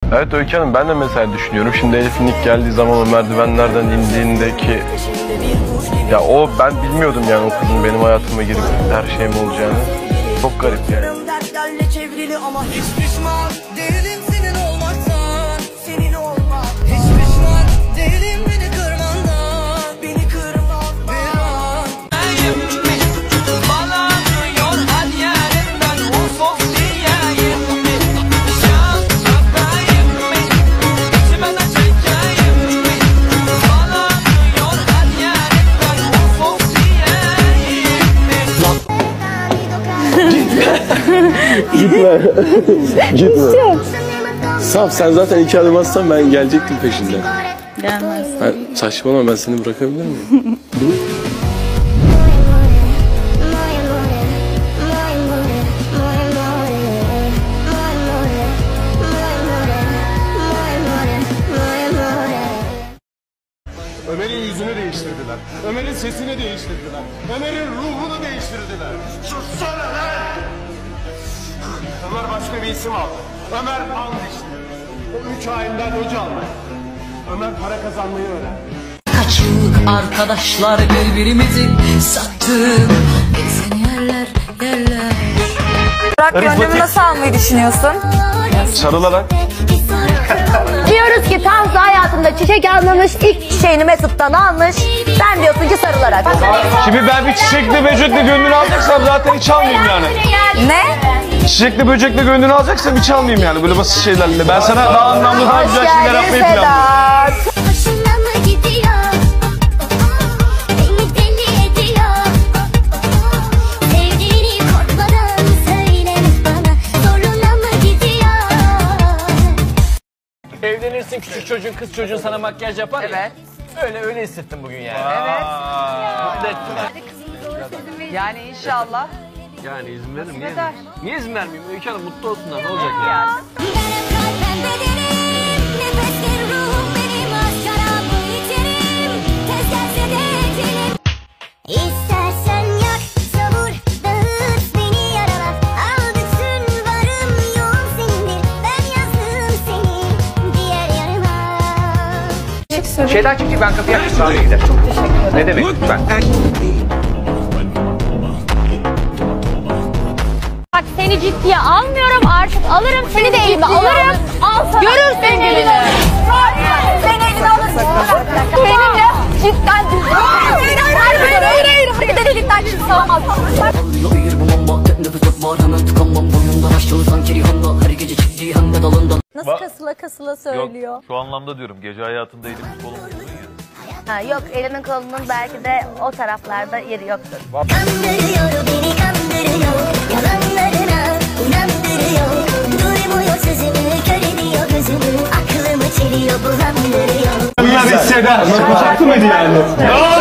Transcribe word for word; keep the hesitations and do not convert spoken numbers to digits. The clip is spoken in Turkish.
Evet Öykü Hanım, ben de mesela düşünüyorum. Şimdi Elif'in ilk geldiği zaman o merdivenlerden indiğindeki... Ya o, ben bilmiyordum yani o kızın benim hayatıma girip her şeyim olacağını. Çok garip yani. Ama hiç pişman değilim senin olmaktan, senin olmak. Hiç pişman değilim beni kırmandan, beni kırmak bir an. Bağlanıyor her yerimden ufuk diyeyim mi? Şan şakayım mı? İçime de çekeyim mi? Bağlanıyor her yerimden ufuk diyeyim mi? Gitme. Gitme. Saf, sen zaten iki adım atsan ben gelecektim peşinden. Gelmez. Ben, saçmalama, ben seni bırakabilir miyim? Ömer'in yüzünü değiştirdiler. Ömer'in sesini değiştirdiler. Ömer'in ruhunu değiştirdiler. Sussana lan! Ömer başka bir isim aldı. Ömer and işte. O üç haimden öc aldı. Ömer para kazanmayı öğrendi. Kaçık arkadaşlar birbirimizi sattık. Seni yerler yerler. Burak, gönlümü nasıl almayı düşünüyorsun? Sarılarak. Diyoruz ki Tansu hayatında çiçek almamış, ilk çiçeğini Mesut'tan almış. Sen diyorsun ki sarılarak. Şimdi ben bir çiçekli böcekli gönlünü alacaksam zaten hiç almayayım yani. Ne? Çiçekli böcekli gönlünü alacaksam hiç almayayım yani böyle basit şeylerle. Ben sana daha anlamlı, daha güzel şeyler yapmayı planlıyorum. Hoşuna mı gidiyor? Beni deli ediyor. Sevdiğini korkmadan söyle bana. Zoruna mı gidiyor? Evlenirsin, küçük çocuğun, kız çocuğun sana makyaj yapar ya. Evet. Öyle öyle hissettim bugün yani. Evet. Mutlu ettiler. Yani inşallah. Yani izin veririm. Niye, eder. niye izin vermeyeyim? Öykü Hanım mutlu olsunlar. Ne olacak ya? Yani. Kalben bedenim, nefesler ruhum benim, aşkara bu içerim. Tez gelse de edelim. İstersen yak, savur, dağıt, beni yarala. Al bütün varım yoğum senindir. Ben yazdım seni diğer yarına. Şeyden çıkacak, ben kapıyı açayım. Çok teşekkür ederim. Ne demek lütfen? Bak seni ciddiye almıyorum artık, alırım seni de elime alırım. Al sana. Görürsün gününü. Sen elini alırsın. Benimle cidden düzgün. Hayır hayır hayır hayır hayır. Hareket edildikten şimdi savunmaz. Nasıl kasıla kasıla söylüyor? Yok, şu anlamda diyorum. Gece hayatında elimiz kolumuz uzun ya. Ha, yok, elimin kolunun belki de o taraflarda yeri yoktur. Kandırıyor beni kandırıyor. Yalanlarına inandırıyor. Duymuyor sözümü, kör ediyor gözümü. Aklımı çeliyor bulandırıyor. Bunlar hisseder. Haklı mıydı yani?